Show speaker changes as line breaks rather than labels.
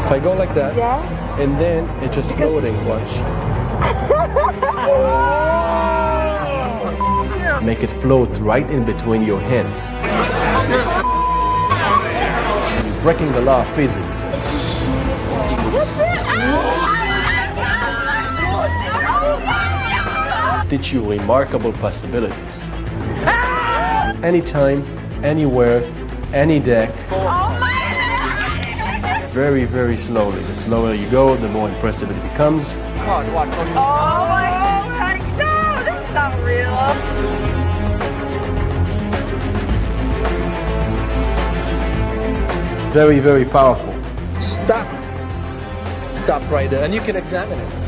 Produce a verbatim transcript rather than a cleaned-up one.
If I go like that,
Yeah.
and then it's just
Because-
floating, watch. Make it float right in between your hands. You're breaking the law of physics. Teach you remarkable possibilities. Anytime, anywhere, any deck. Very, very slowly. The slower you go, the more impressive it becomes.
Oh my God, no, that's not real.
Very, very powerful.
Stop. Stop right there.
And you can examine it.